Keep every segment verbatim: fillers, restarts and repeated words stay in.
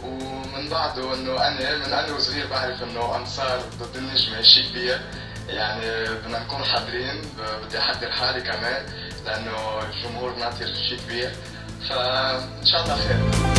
ومن بعده انه انا من انا وصغير بعرف انه انصار ضد النجمه شيء كبير، يعني بدنا نكون حذرين، بدي احذر حالي كمان لانه الجمهور ناطر شيء كبير، فان شاء الله خير.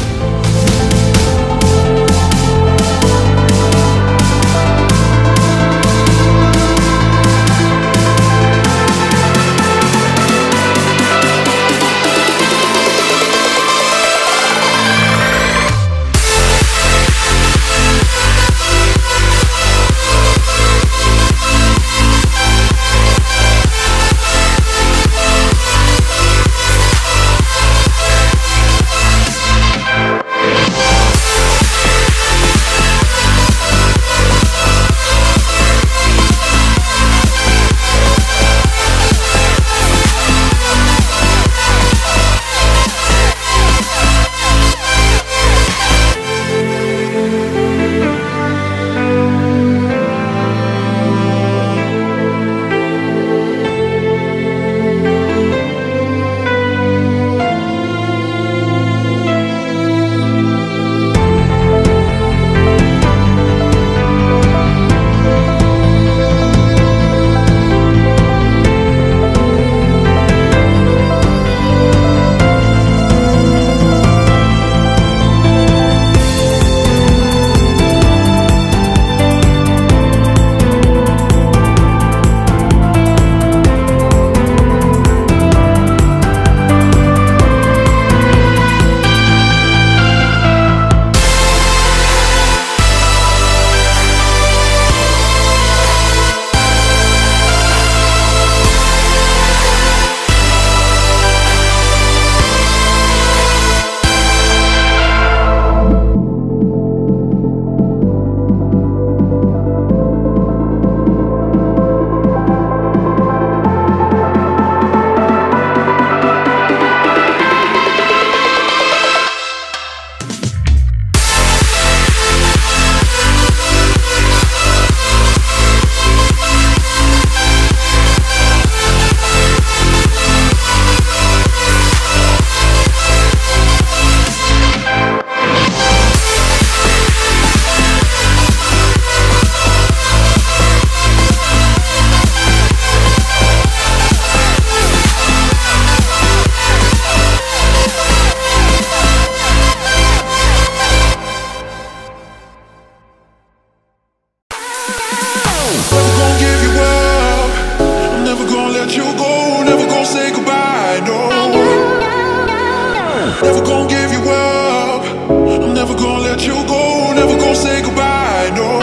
Never gonna give you up. I'm never gonna let you go. Never gonna say goodbye. No.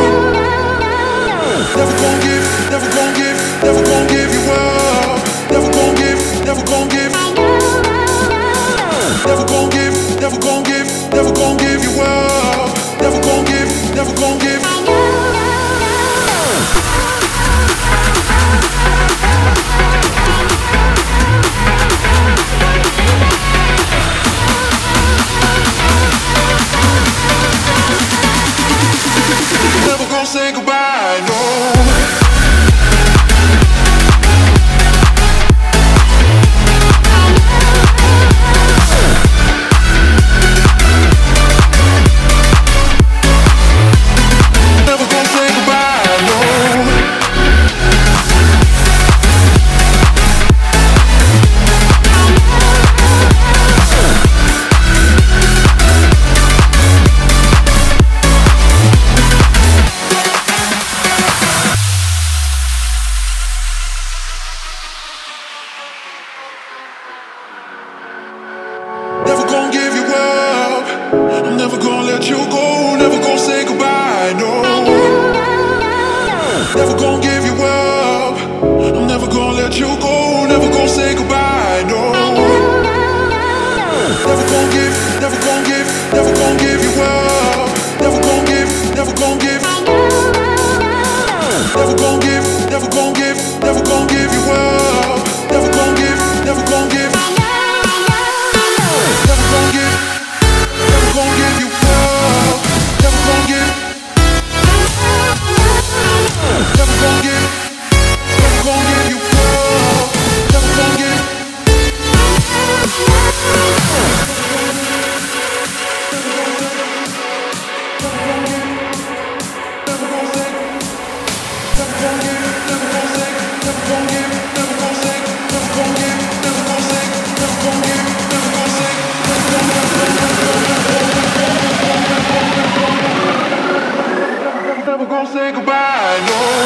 Never gonna give, never gonna give, never gonna give you up. Never gonna give, never gonna give. Never gonna give, never gonna give, never gonna give you up. Never gonna give, never gonna give. Never gonna say goodbye, no. Never gonna say goodbye, no. Never gonna give you up. I'm never gonna let you go. Never gonna say goodbye, no. Never gonna give you up. I'm never gonna let you go. Never gonna say goodbye, no. Never gonna give, never gonna give, never gonna give you up. Never gonna give, never gonna give. Never gonna give, never gonna give, never gonna give you up. Never gonna give, never gonna give. Never gonna give, never gonna give you up. Never gonna give, never gonna give. gonna say goodbye, no.